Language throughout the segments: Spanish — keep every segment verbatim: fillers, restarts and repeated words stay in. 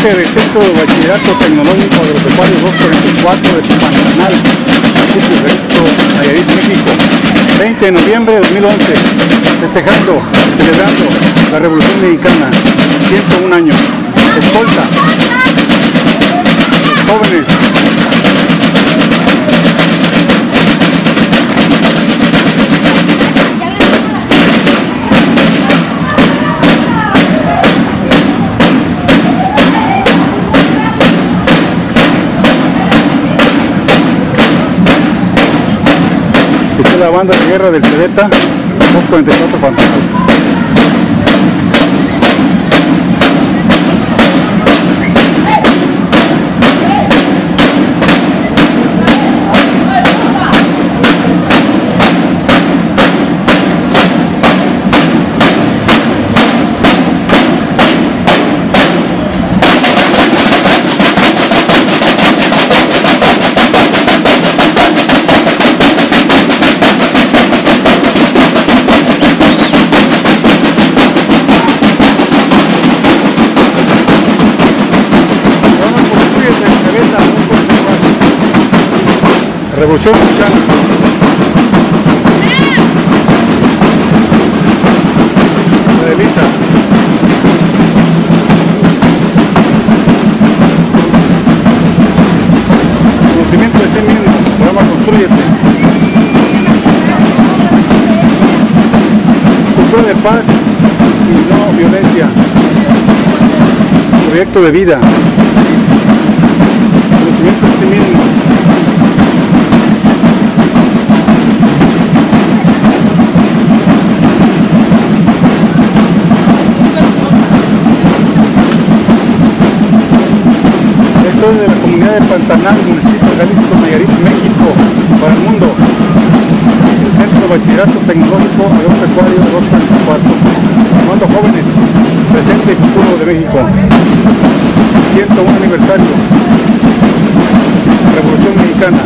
contingente del Centro de Bachillerato Tecnológico Agropecuario doscientos cuarenta y cuatro de Pantanal, municipio de Jalisco, Nayarit, México, veinte de noviembre de dos mil once, festejando, celebrando la Revolución Mexicana, ciento un años. Escolta, jóvenes. Esta es la banda de guerra del Cebeta, doscientos cuarenta y cuatro Pantanal. Revolución Mexicana. La de Lisa. Conocimiento de sí mismo. Programa Construyete. Cultura de paz y no violencia. Proyecto de vida. Conocimiento de sí mismo. De la comunidad de Pantanal, municipio de Jalisco, Nayarit, México, para el mundo. El Centro de Bachillerato Tecnológico Agropecuario doscientos cuarenta y cuatro. Formando jóvenes, presente y futuro de México. ciento uno aniversario. Revolución Mexicana.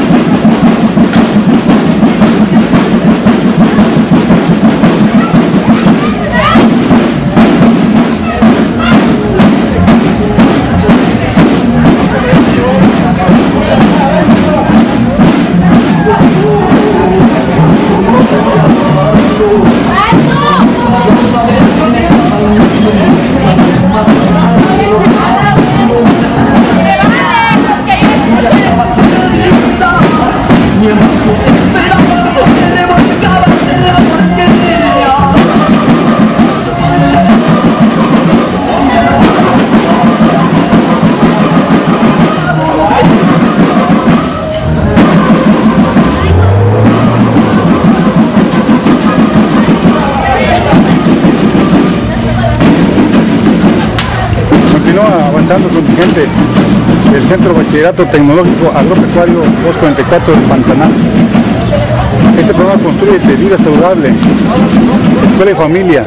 Avanzando el contingente del Centro Bachillerato Tecnológico Agropecuario doscientos cuarenta y cuatro del Pantanal. Este programa Construyete, vida saludable, escuela y familia.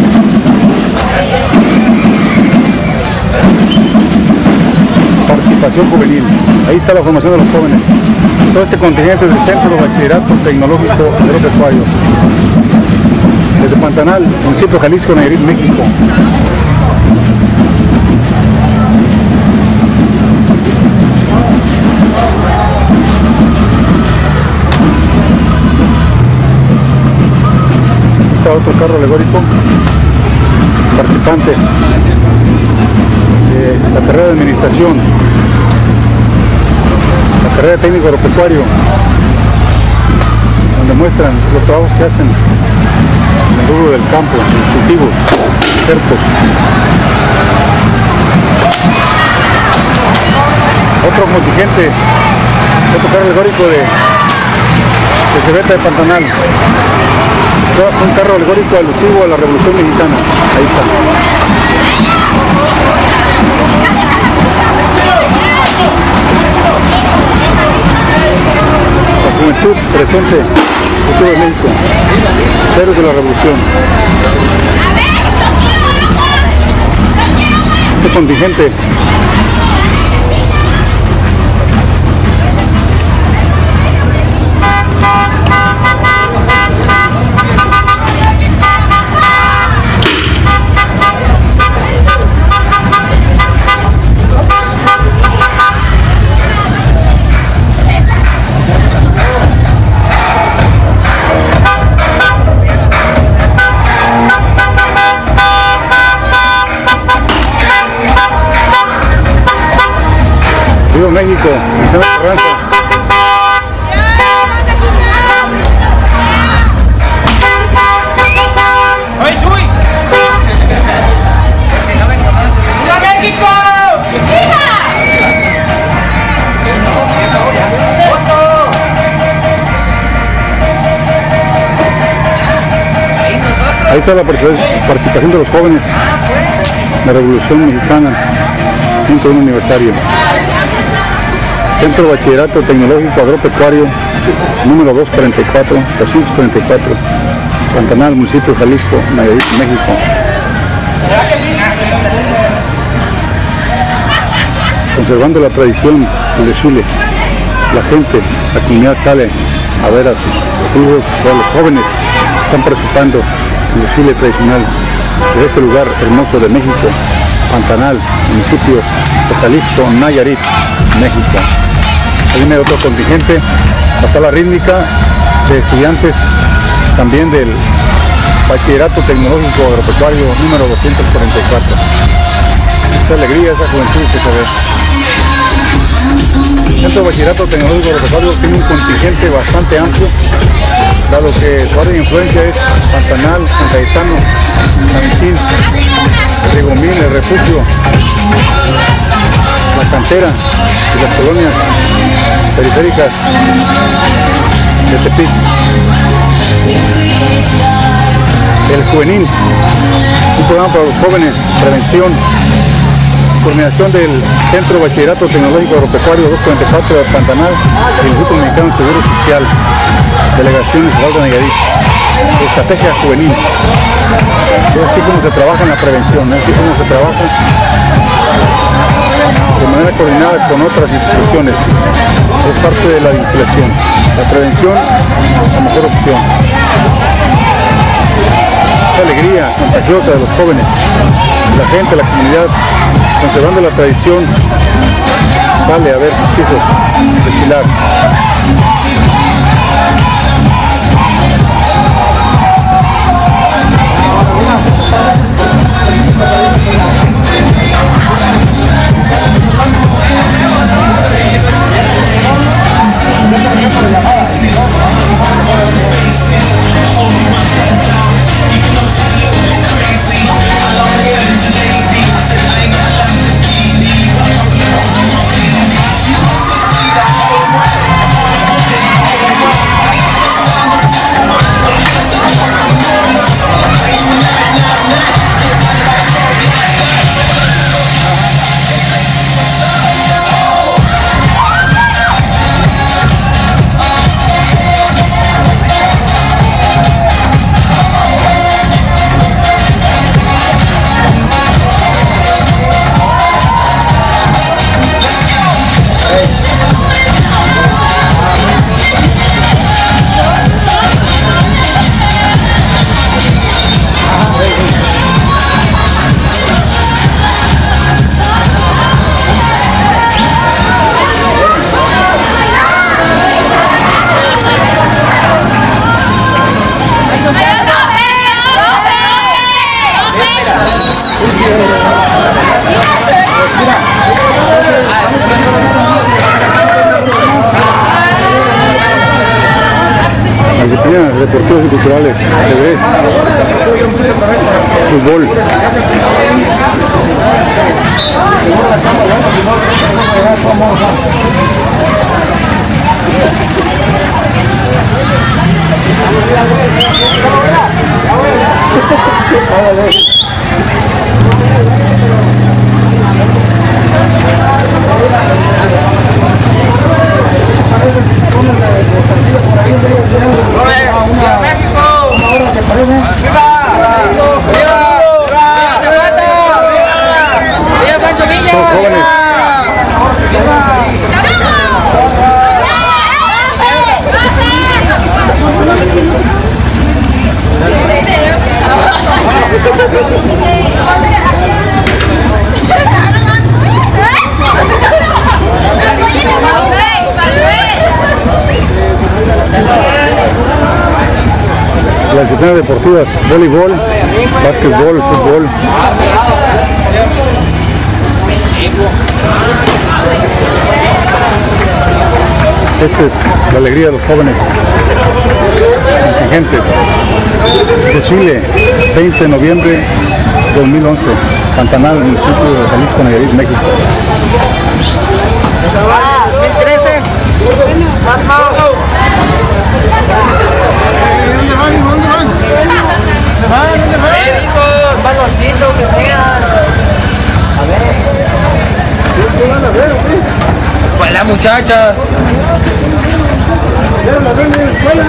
Participación juvenil. Ahí está la formación de los jóvenes. Todo este contingente del Centro Bachillerato Tecnológico Agropecuario. Desde Pantanal, municipio de Jalisco, Nayarit, México. Otro carro alegórico, participante de la carrera de administración, la carrera de técnico agropecuario, donde muestran los trabajos que hacen en el rubro del campo, en los cultivos, cercos. Otro contingente, otro carro alegórico de, de Cebeta de Pantanal. Un carro alegórico alusivo a la Revolución Mexicana. Ahí está. La juventud presente, futuro de México. Héroes de la Revolución. Este contingente México, Vicente Carranza. ¡Ay, Chuy! ¡Viva México! Ahí está la participación de los jóvenes de la Revolución Mexicana, ciento uno aniversario. Centro Bachillerato Tecnológico Agropecuario, número doscientos cuarenta y cuatro, doscientos cuarenta y cuatro, Pantanal, municipio de Jalisco, Nayarit, México. Conservando la tradición del desfile, la gente, la comunidad sale a ver a sus hijos, a los jóvenes están participando en el desfile tradicional de este lugar hermoso de México, Pantanal, municipio de Jalisco, Nayarit, México. Ahí viene otro contingente, hasta la rítmica de estudiantes también del Bachillerato Tecnológico Agropecuario número doscientos cuarenta y cuatro. Esta alegría, esa juventud que se ve. El Centro Bachillerato Tecnológico Agropecuario tiene un contingente bastante amplio, dado que su área de influencia es Pantanal, San Cayetano, San Michín, Rigomín, El Refugio, La Cantera y las colonias periféricas de Tepic. El Juvenil, un programa para los jóvenes, prevención, coordinación del Centro Bachillerato Tecnológico Agropecuario doscientos cuarenta y cuatro de Pantanal y el Instituto Mexicano de Seguro Social, Delegación Estatal de Nayarit. Estrategia juvenil. Es así como se trabaja en la prevención, es así como se trabaja de manera coordinada con otras instituciones. Es parte de la vinculación. La prevención, la mejor opción. La alegría contagiosa de los jóvenes, la gente, la comunidad, conservando la tradición, sale a ver a sus hijos desfilar. Las disciplinas deportivas y culturales, ajedrez, fútbol. ¡Viva México! ¡Viva! ¡Viva! ¡Viva Zapata! ¡Viva Pancho Villa! Son jóvenes. Las disciplinas deportivas, voleibol, básquetbol, fútbol. Esta es la alegría de los jóvenes contingentes. Desfile, veinte de noviembre de dos mil once, Pantanal, municipio de Jalisco, Nayarit, México. dos mil trece. ¿Dónde van? ¿Dónde van? ¿Dónde van? ¿Dónde van? Esos baloncitos que tengan. A ver. ¿Qué van a ver, güey? Pues las muchachas. Ya la ven en la escuela.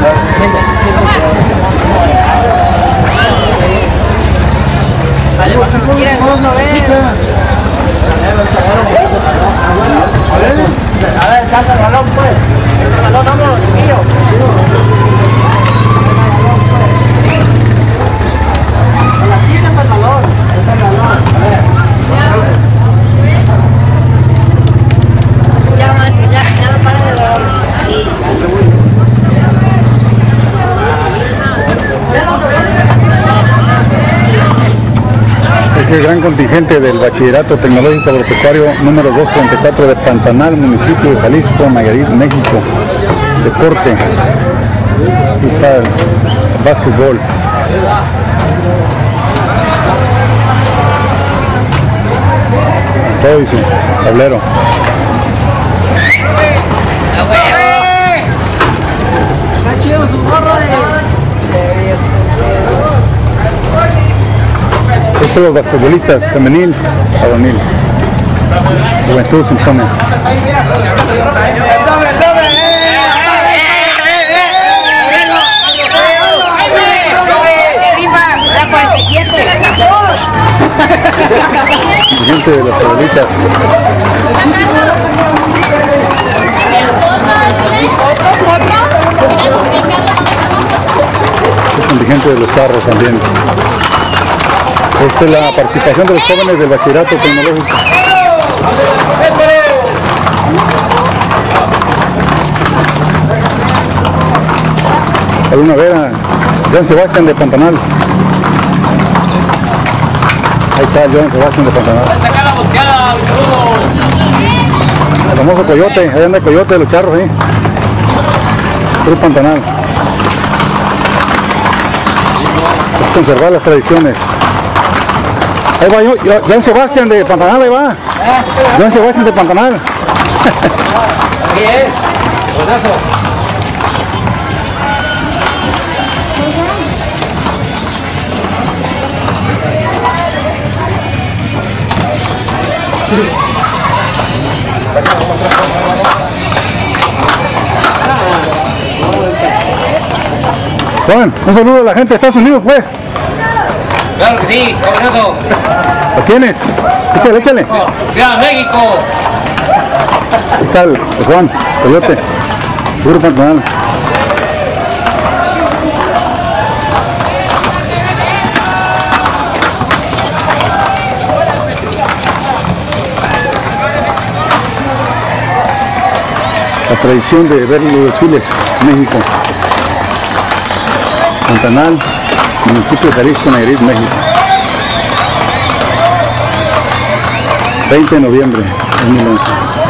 Miren, vos no ven. A ver, a ver, salta el balón, pues. El balón, vámonos, chiquillo. A la chica es el balón. Es el balón. A ver. Ya, maestro, ya, ya no para de dar. Es el gran contingente del Bachillerato Tecnológico Agropecuario número doscientos cuarenta y cuatro de Pantanal, municipio de Jalisco, Nayarit, México. Deporte. Aquí está el básquetbol. Todo y su tablero. Está chido su gorro de... Estos son los basquetbolistas, femenil, varonil. Juventud se impone. La cuarenta y siete. Gente de las abuelitas. Es contingente de los carros también. Esta es la participación de los jóvenes del Bachillerato Tecnológico. Hay una vera, Joan Sebastián de Pantanal. Ahí está Joan Sebastián de Pantanal. El famoso coyote, ahí anda el coyote de los charros, ¿eh? Club Pantanal. Es conservar las tradiciones. Ahí va yo, yo, Joan Sebastián de Pantanal, ahí va. Joan Sebastián de Pantanal. Ahí es. Buenazo. Juan, un saludo a la gente de Estados Unidos, pues. Claro que sí, jovenazo. ¿Lo tienes? Échale, échale. ¡Viva México! Ahí está el, el Juan, coyote. Puro Pantanal. La tradición de ver los desfiles en México. Pantanal, municipio de Jalisco, Nayarit, México. veinte de noviembre de dos mil once.